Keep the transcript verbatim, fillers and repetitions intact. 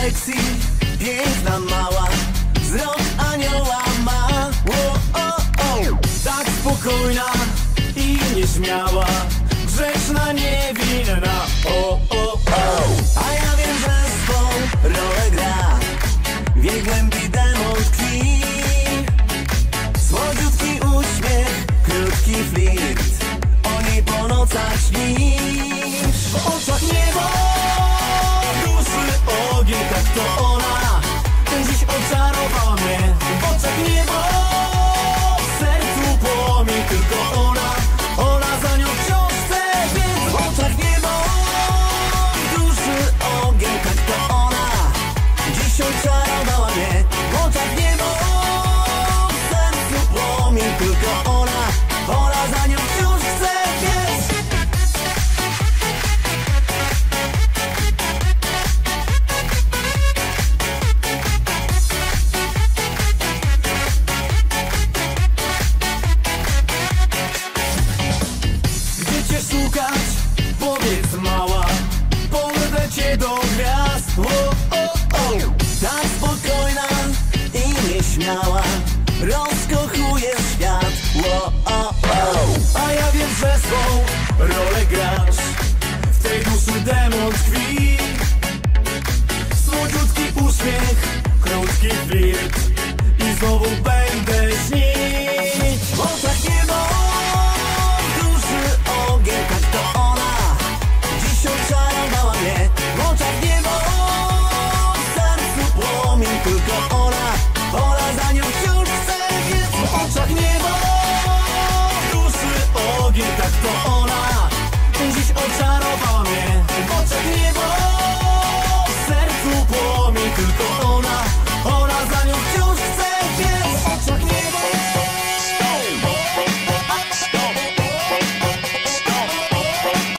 sexy, piękna mała, wzrok anioła ma. O, o, o. Tak spokojna i nieśmiała, grzeczna, niewinna. O, o, o. A ja wiem, że swą rolę gra, w jej głębi demon tkwi. Słodziutki uśmiech, krótki flirt, o niej po nocach śnisz. W oczach niebo, w duszy ogień, tak to ona. Ten dziś oczarowała mnie. W oczach niebo, w sercu płomień, tylko ona. Ona za nią wciąż chce, więc w oczach niebo, w duszy ogień, tak to ona. Dziś oczarowała mnie. W oczach niebo, w sercu płomień, tylko ona. Ona za nią wciąż chce, więc gdzie cię szukać? Powiedz mała, powrócę cię do gwiazd. O, o, o. Tak spokojna i nieśmiała, rozkochuje świat. O, o, o. A ja wiem, że swą rolę